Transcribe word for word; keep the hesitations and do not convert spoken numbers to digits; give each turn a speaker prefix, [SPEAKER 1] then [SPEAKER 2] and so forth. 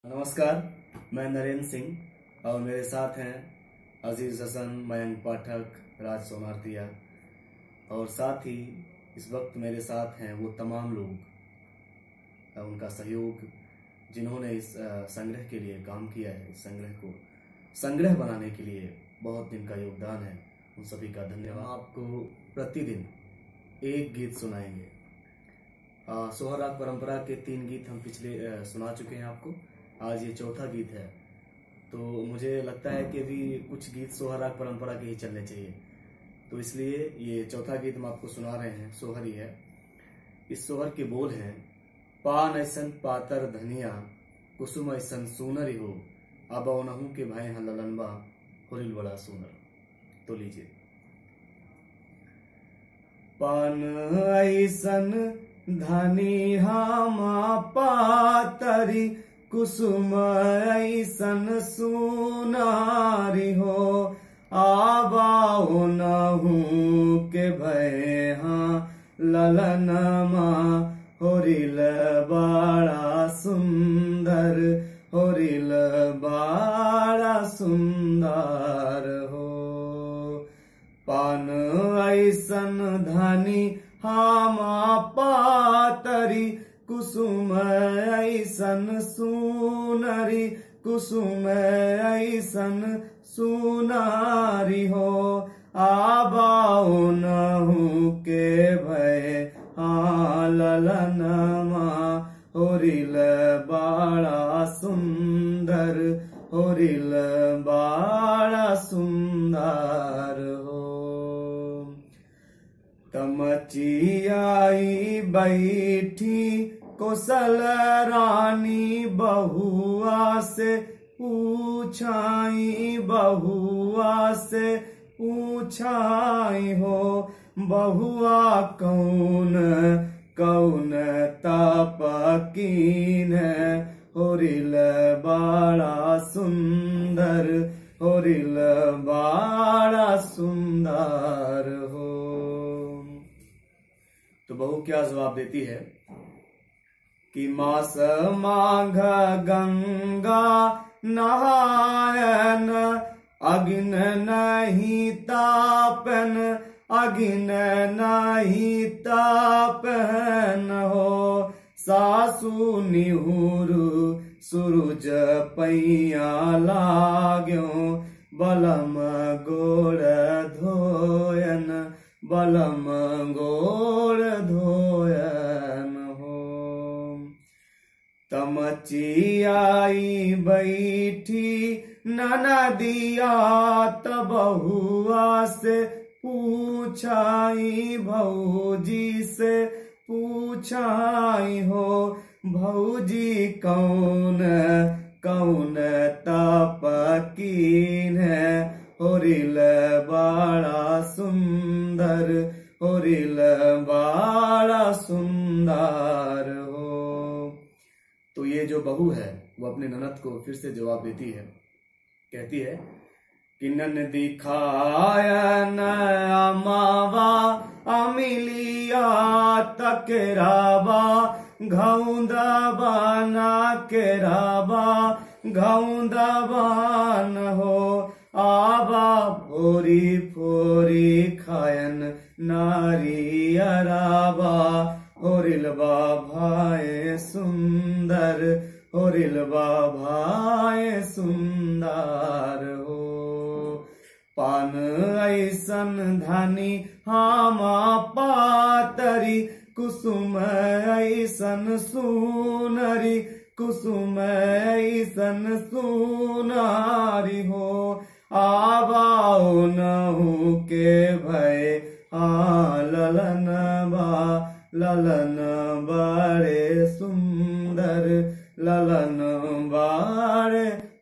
[SPEAKER 1] नमस्कार, मैं नरेंद्र सिंह और मेरे साथ हैं अजीज हसन, मयंक पाठक, राज सोनारतिया और साथ ही इस वक्त मेरे साथ हैं वो तमाम लोग, उनका सहयोग जिन्होंने इस संग्रह के लिए काम किया है। इस संग्रह को संग्रह बनाने के लिए बहुत दिन का योगदान है, उन सभी का धन्यवाद। आपको प्रतिदिन एक गीत सुनाएंगे। सोहर राग परंपरा के तीन गीत हम पिछले आ, सुना चुके हैं आपको। आज ये चौथा गीत है, तो मुझे लगता है कि अभी कुछ गीत सोहर राग परंपरा के ही चलने चाहिए, तो इसलिए ये चौथा गीत हम आपको सुना रहे हैं। सोहर ही है। इस सोहर के बोल हैं, पान ऐसन पातर धनिया, कुसुम ऐसन सूनर हो, अबौनहू के भय हैं ललनबा, होरिल बड़ा सूनर। तो लीजिए। पान ऐसन धनी हामा पातरी, कुसुम ऐसन सुनारी हो, आबाओ नहू के भय हाँ ललनमा, होरिल बड़ा सुंदर, होरिल बड़ा सुंदर हो। पान ऐसन धनी हामा पातरी, कुसुम ऐसन सुनरी, कुसुम ऐसन सुनारी हो, आबाओ नहू के भय हाँ ललनमा, होरिल बड़ा सुंदर, होरिल बड़ा सुंदर हो। तमची आई बैठी कोसल रानी, बहुआ से पूछाई, बहुआ से पूछाई हो, बहुआ कौन कौन तापकीन, होरिल बड़ा सुंदर, होरिल बड़ा सुंदर हो। तो बहू क्या जवाब देती है कि मास माघ गंगा नहायन, अग्न नहीं तापन, अग्न नहीं तापन हो, सासु निहुरु सूरज पैया लाग्यो, बलम गोड़ धोयन, बलम गोड़ धोयन हो। तमची आई बैठी ननदिया, तबहुआ से पूछाई, भौजी से पूछाई हो, भौजी कौन कौन तापकीन है, होरिल बड़ा सुंदर, होरिल बड़ा सुंदर हो। तो ये जो बहू है वो अपने ननद को फिर से जवाब देती है, कहती है कि नन दिखायन अमावा, अमिलिया तकराबा, घौंदा बाना केराबा, घौंदा बान हो, आबा फोरी फोरी खायन नारी अराबा, होरिल भाई सुंदर, होरिल भाई सुंदर हो। पान ऐसन धनी हामा पातरी, कुसुम ऐसन सुनरी, कुसुम ऐसन सुनारी हो, आबाओ नहू के भय हाँ ललनबा, ललन बड़े सुंदर, ललन बड़े